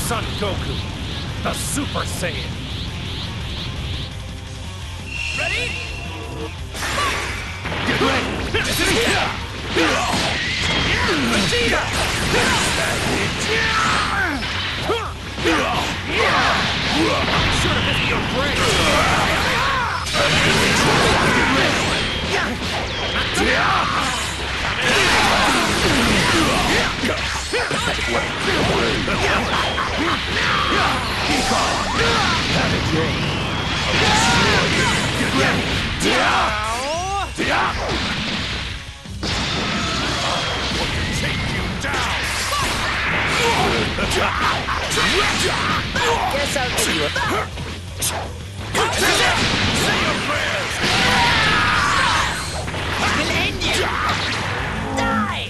Son Goku, the Super Saiyan. Ready? Get ready! Vegeta! I'm sure to visit your grave! Have it your way. Get ready! What can take you down? Guess I'll give you a... Say your prayers! We'll end you! Die!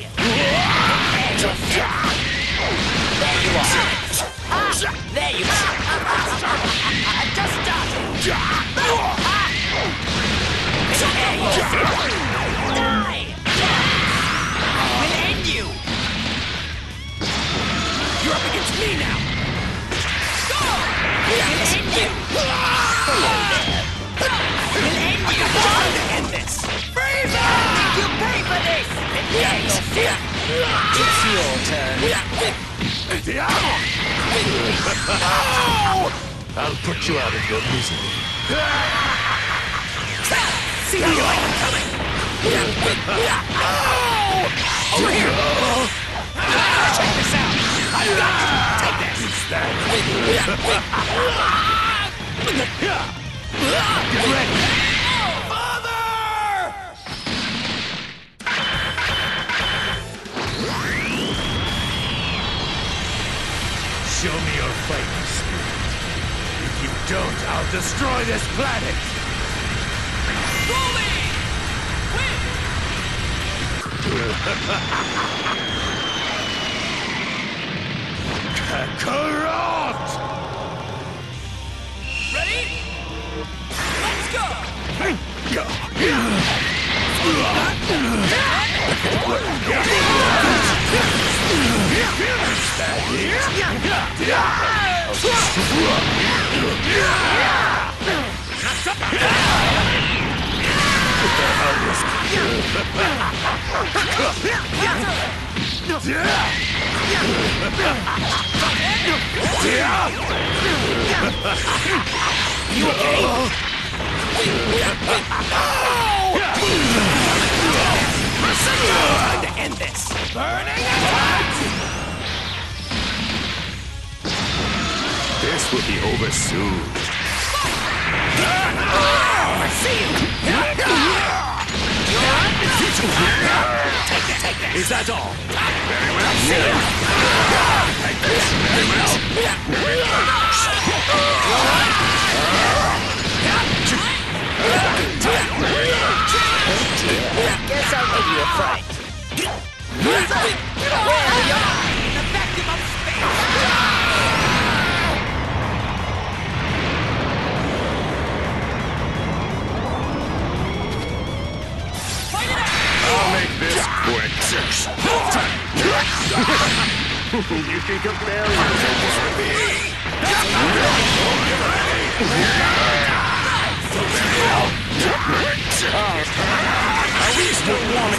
There you are! There you are! Just started! Die! We'll end you! You're up against me now! Go! We'll end you! We'll end you! Time to end this! Freezer! You pay for this! It's your turn. I'll put you out of your misery. See how you like it coming! Over here! Check this out! I've got you! Take this! Get ready! Father! Show me your fighting spirit. If you don't, I'll destroy this planet! Bully! Win! Kakarot! Ready? Let's go! You okay? Time to end this! Burning attack! This will be over soon. I see you! Take that! Is that all? Very well. See you! Take this! Very Guess I'll give you a fright. Where are you? In the vacuum of space! Fight it out! I'll make this quick. You can compare me. At least you want it.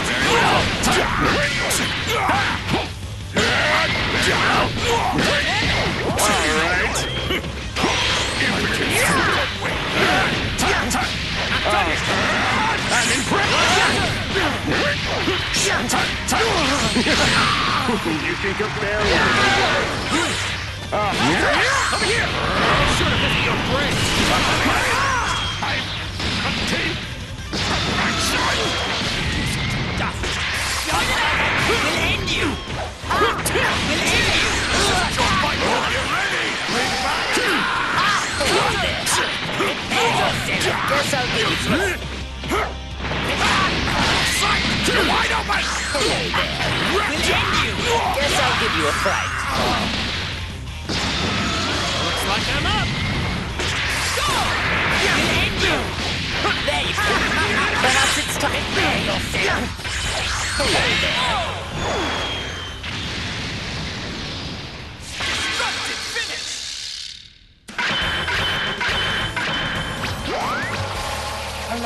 I'm impressed. You can compare me. Come here. Should have been your brain. I'm contained. We'll end you! We'll end you! Guess I'll give you some. You're wide open! We'll end you! Guess I'll give you a fright. Looks like I'm up! Go! We'll end you! There you go! Perhaps it's time. There you go! Hello there. Destructive finish!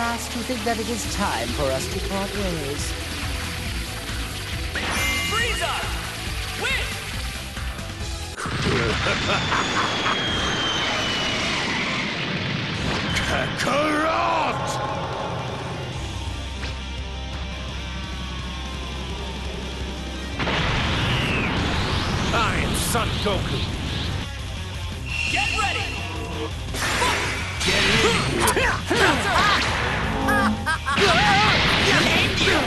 last you think that it is time for us to part ways. FighterZ! Win! Kakarot! I am Son Goku. Get ready! Get in here! End you!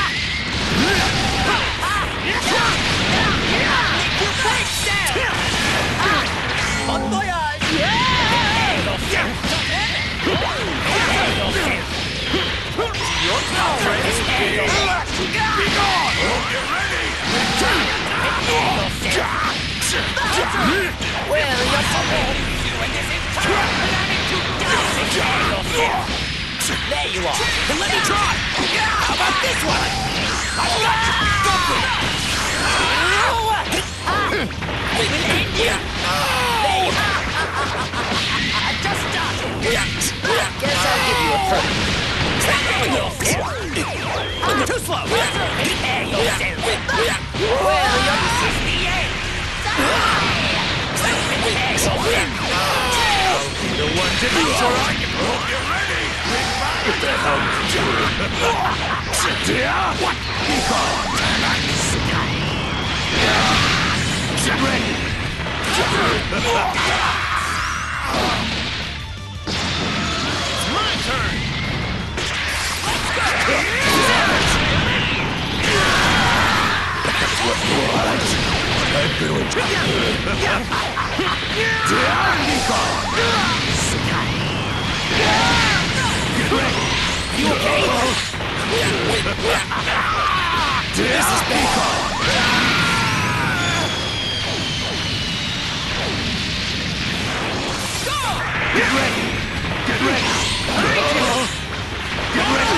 You face down! Bon voyage! Your power is be gone! Get ready! Well, you're so bad. There you are. Let me try! How about this one? I've got you! Goku! We will end you. There you are. Just started. Guess I'll give you a throw. Prepare yourself. Too slow! Prepare yourself. Well, this is the end. Prepare yourself. The one to make sure I can hope you're ready! What the hell? What? Be gone! Get ready! It's my turn! Let's go! What? I'm going to... Be gone! Get ready! You okay? This is Bacon! Get ready! Get ready! Get ready!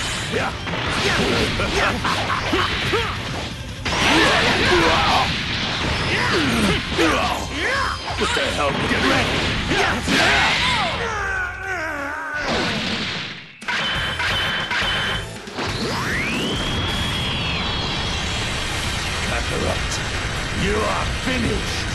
What the hell? Get ready! Kakarot, you are finished!